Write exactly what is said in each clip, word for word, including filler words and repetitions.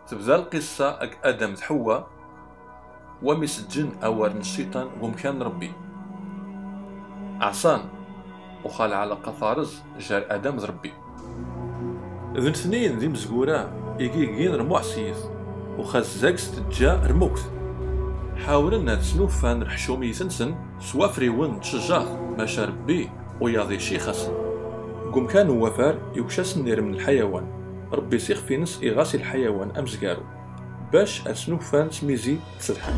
تبدا القصة أك آدم حواء ومسجن أوارن الشيطان ومكان ربي عصان وخال على قفارز جار آدم ربي ذن سنين ذي مزقورة إيكيكين رموع سيث وخاز زاكس تجا رموكت حاولنا تسنوفان رحشومي سنسن سوا فريون تشجاث ماشا ربي وياضي شي خاصن قم كانوا وفار يوشاس نير من الحيوان ربي سيخ في نس إغاسي الحيوان أمزقارو باش أسنوفان سميزي تسلحان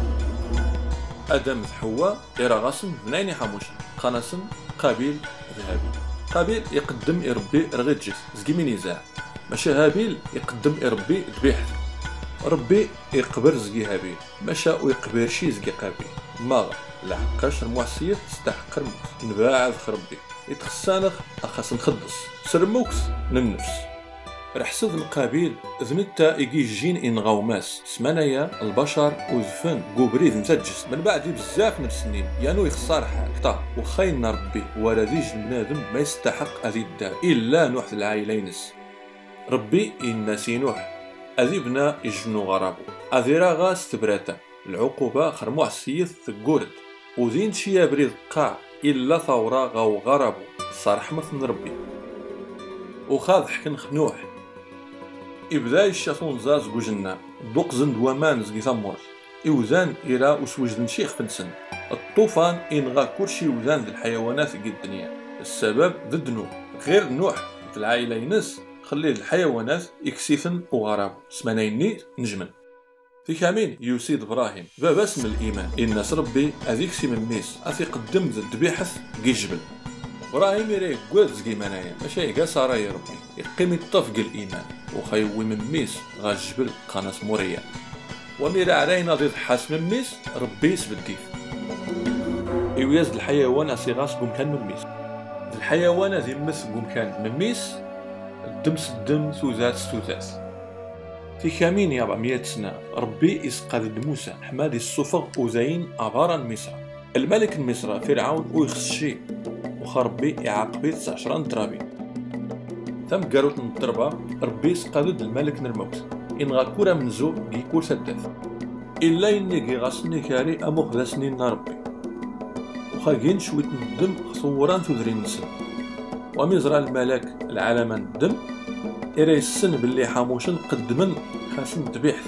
آدم حواء إراغاسن بنايني حاموش قناسن قابيل ذهبي قابيل يقدم إربي رغيت جيث زقيمين يزاع ماشا هابيل يقدم إربي ذبيحث ربي يقبر زقي هابيل ماشا ويقبر شي زقي قابيل ماغ لحقاش المعصية تستحق الموت نباعذ خربي يتخسانخ أخاس نخدس سرموكس للنفس رحسد القابيل ذنتا يجي جين إن غوماس سمانايا البشر وذفن قوبريد متجس من بعد بزاف من السنين يانو يخسر حال طا وخاين ربي ولا ذيج البنادم ما يستحق هذه الدار إلا نوح العائلينس ربي إناسي نوح أذي بنا يجنو غرابو أذي راغا استبراتا العقوبة خرموع السيث ثقورد وذين شيا بريد قاع إلا ثورة غاو غرابو صار حمث من ربي وخاذ حكن خنوح إبدا الشاطون زاز قوجنا دوق زند ومان زقي ثمور إوزان إرا وسوجدن شيخ فنسن الطوفان إنغا كلشي وزان ذي الحيوانات في الدنيا السبب ضد نوح غير نوح في العائلة ينس خلي الحيوانات يكسيثن وغرابو سمانيني نجمن في كامين يوسيد إبراهيم باب اسم الإيمان الناس ربي أذيك سي من ميس أثي قدم ذا الدبيحث قي جبل إبراهيم يريك قوات زقي منايا ماشي يقا صارا يا ربي يقيم يطفق الإيمان وخيوي من ميس غا الجبل قناص موريا وميرا علينا ضد حاس من ميس ربي يسبديث إوياز الحيوان أسيغاس قم كان من ميس الحيوان ذي مث قم كان من ميس الدمس الدم ثوذات ثوذات في كامين يا مئة سنة ربي إسقاد موسى حمادي الصفغ وزين عبارا مصر الملك مصر فرعون ويخشي وخربي يعاقبي تسع عشران درابي ثم قاروت الضربة ربي إسقاد الملك نرموت إن غاكورا منزو يكور سداث إلا إني غاسني كاري أموخ ذا سنين ربي وخاقين شويت من الدم خصوران تذرين نسن ومزرع الملك العالمان الدم إري السن باللي حاموشن قدمن خاسن تبيحث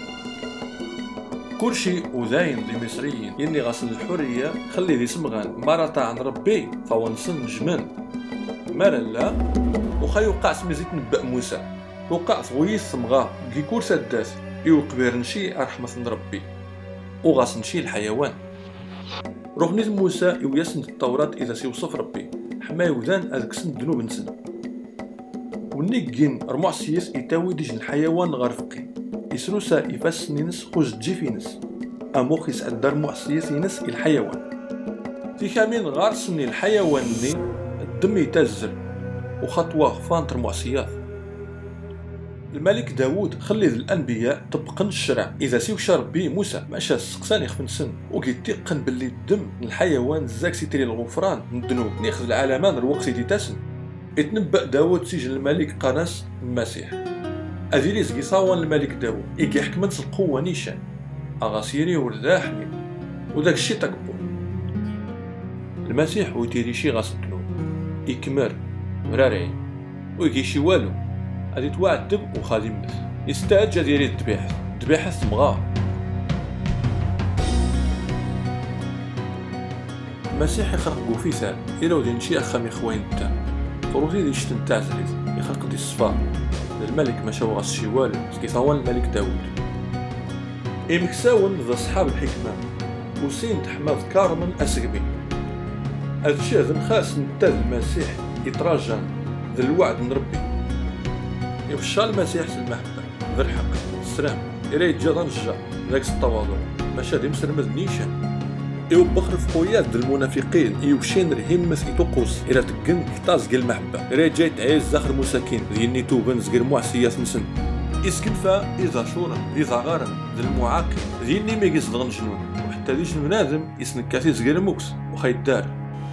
كلشي وزاين ذي مصريين يني غاسن الحرية خلي ذي سمغان مرتا عن ربي فونسن جمن مالا لا وخا يوقع سميزيت نبأ موسى وقع ثغويث سمغا كيكور سداس يوقبير نشي أرحمة ربي وغاس نشي الحيوان رغنيت موسى يويسن التوراة إذا سيوصف ربي حما يوزان أذكسن دنوب نسن ونيكين رموع سيس يتاوي ديج الحيوان غرفقي يسروسا يفاس نينس خوز تجي فينس أموخ يسعد دار رموع سيس ينس الحيوان في كامين غارسني الحيوان ني الدم يتزل وخطوة فانت رموع سياث الملك داود خلي ذي الأنبياء طبقن الشرع إذا سيو شربي موسى ماشا السقسان يخفن سن وكيتيقن باللي الدم الحيوان زاك سيتري الغفران ندنو نيخذ العالمان الوقت يتاسن اتنبأ داود سجن الملك قناص المسيح أذيلي زقي صاوان الملك داود إيكي حكمت القوة نيشان أغاسيري ورداحني وداك الشي تقبو المسيح ويتيري شي غاسطلو يكمر مرارعي ويكي شي والو هادي توعدب وخادي مث يستاجى ديري الذبيحة الذبيحة ثمغاه المسيح يخرق وفيثان إلا ودين شي أخامي خوين تا فروتي دي شتن تاع زريز يخلق دي الصفار الملك ماشا وغاس شي والو سكي ثوان الملك داود إمكساون ذا صحاب الحكمة وسين تحمد كارمن أسقبي هادشي هذا خاص نتاذ المسيح يتراجع ذا الوعد من ربي يخشى المسيح المحبة ذا الحق السلام إلا يتجا نجا ذاك التواضع ماشا دي مسلمة نيشان إيو بخر في خويات د المنافقين إيو شين رهيمث إتوقوس إلا تقن كتازق المحبة إلا جاي تعيز زخر مساكين ذي توبن زقر معسيات نسن إسكنفا إذا شورا إذا غارا ذي المعاقل ذي اللي ميقز ضغن جنون وحتى ذيش المنادم يسنك كاثي زقر موكس وخاي الدار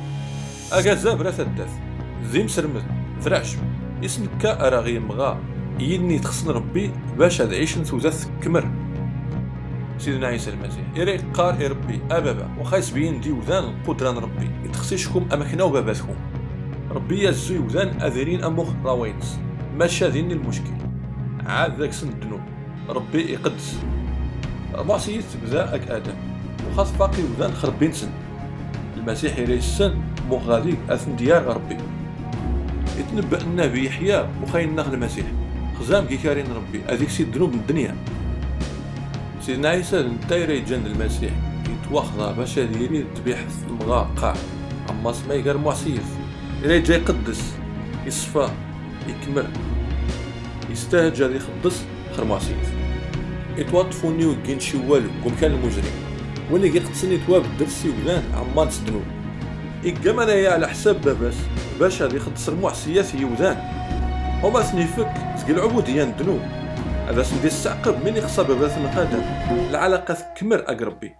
أكا زاب راه ثداث ذي مسرمد ذرعش يسنك كا أراغي مغا يدني تخصن ربي باش هاد عيش نتوزا كمر. سيدنا عيسى المسيح إري قار إي ربي أبابا وخا يسبين دي وذان القدرة ربي يتخصيشكم أماكنا وباباتكم ربي يزوي وذان أذرين أموخ راوينس ماشا ذيني المشكل عاد ذاك سن الذنوب ربي يقدس معصية بدا أك آدم وخاص باقي وذان خربين سن المسيح إري السن موخ غادي أثن ديار ربي يتنبأ النبي يحيى وخاين ناخذ المسيح خزام كي كارين ربي هذيك سي الذنوب من الدنيا. سيدنا عيسى نتاير يجن المسيح يتواخذ باش يديري تبيح المغا قاع اما سما يقال معصيف إلا جاي يقدس يصفى يكمل يستهجى هذا يخدس خير معصيف يتوظفوني وكين شي والو قوم كان المجرم وين يقدسني تواب درسي ولان عمان تسدنو إيكام انايا على حساب باباس باش هذا يخدس المعصيات يوذان هما ثنيفك تقل العبودية ندنو هذا سندي السعقب من يخصى باباس القادم العلاقة تكمر أقربي.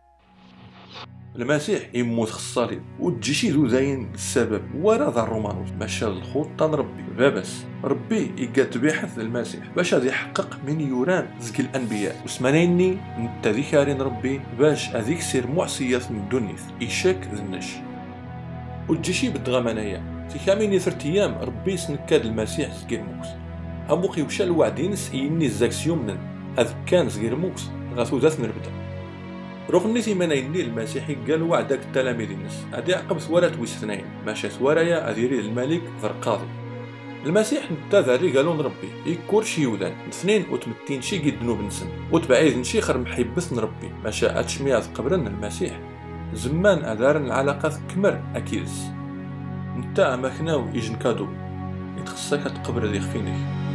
المسيح يموت خصالي وتجي شي ذوذاين السبب ورا ذا الرومانوس ماشا الخوت تان ربي باباس ربي يقاد بيحث المسيح باش هذا يحقق من يوران زق الانبياء وسمانيني نتا ذكارين ربي باش هذيك سير معصيات من الدنيث يشاك ذنش وتجي شي بالدغامانية في كامين ثلاث ايام ربي سنكاد المسيح زقير موكس اموقي وشا الوعدينس يني الزاكسيوم من هذا كان زقير موكس غاثو ذات نربدا رغم ثمانين يني المسيحي قال وعدك التلاميذ الناس هادي عقب ثوالات ويستنين ماشا ثوارايا أذيري الملك ذا القاضي المسيح نتا ذاري قالون ربي يكور شي يودان اثنين وتمتين شي قد نوب نسن وتبعيد نشي خر محبث ربي ماشا اتشمياذ قبرن المسيح زمان أدارن العلاقات كمر أكيدس نتا أماكناو يجن كادو يتخصك تقبر ذي خفينك